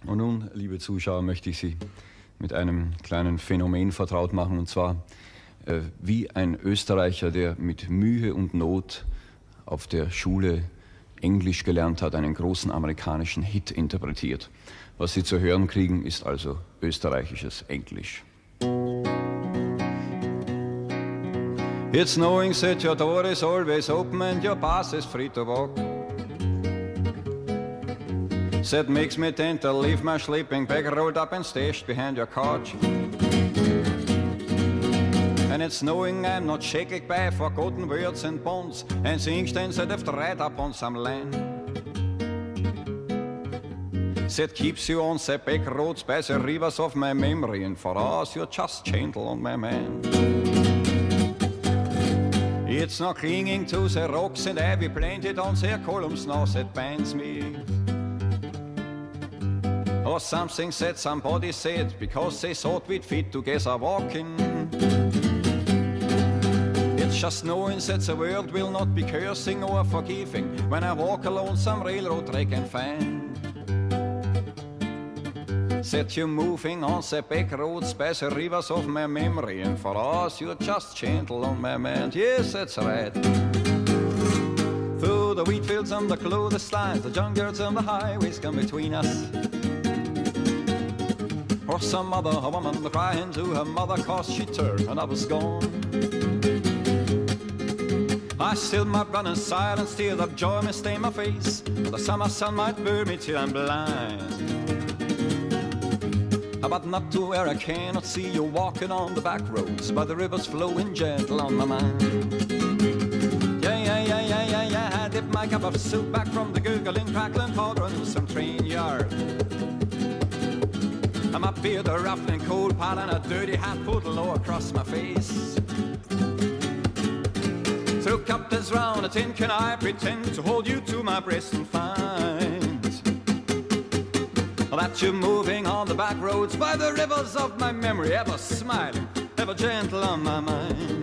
Und nun, liebe Zuschauer, möchte ich Sie mit einem kleinen Phänomen vertraut machen, und zwar wie ein Österreicher, der mit Mühe und Not auf der Schule Englisch gelernt hat, einen großen amerikanischen Hit interpretiert. Was Sie zu hören kriegen, ist also österreichisches Englisch. It's knowing that your door is always open and your path is free to walk. That makes me tend to leave my sleeping bag rolled up and stashed behind your couch. And it's knowing I'm not shaken by forgotten words and bonds and things that have dried up on some land. That keeps you on the back roads by the rivers of my memory, and for us you're just gentle on my mind. It's not clinging to the rocks and ivy planted on their columns now that binds me. Or something that somebody said because they thought we'd fit together walking. It's just knowing that the world will not be cursing or forgiving when I walk along some railroad track and find that you're moving on the back roads by the rivers of my memory, and for us you're just gentle on my mind. Yes, that's right. Through the wheat fields and the clotheslines, the junkyards and the highways come between us. Or some other woman crying to her mother cause she turned and I was gone. I still might run in silence till the joy may stain my face, the summer sun might burn me till I'm blind. But not to where I cannot see you walking on the back roads by the rivers flowing gentle on my mind. Yeah, I dip my cup of soup back from the gurgling, crackling cauldron to some train yard. I'm up here the rough and cold pot and a dirty hat pulled low across my face. Through captains round a tin can I pretend to hold you to my breast and find that you're moving on the back roads by the rivers of my memory, ever smiling, ever gentle on my mind.